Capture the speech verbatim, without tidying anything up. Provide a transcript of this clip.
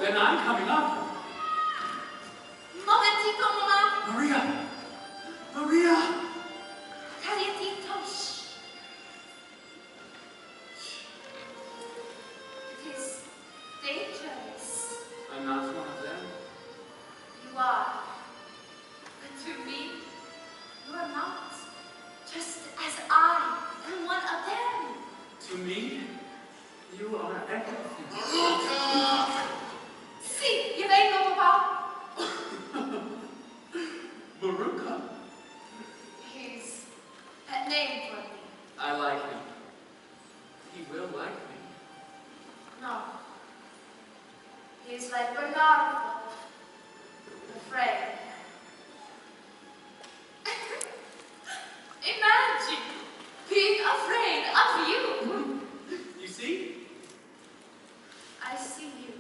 then I'm coming up. Momentito, Mama. Maria! Maria! Calientito. Shh. It is dangerous. I'm not one of them. You are. But to me, you are not. Just as I am one of them. To me, you are everything. Sì, io vengo, papà. Maruka. He's a name for me. I like him. He will like me. No. He's like Bernardo, afraid. Imagine being afraid of you. You see? I see you.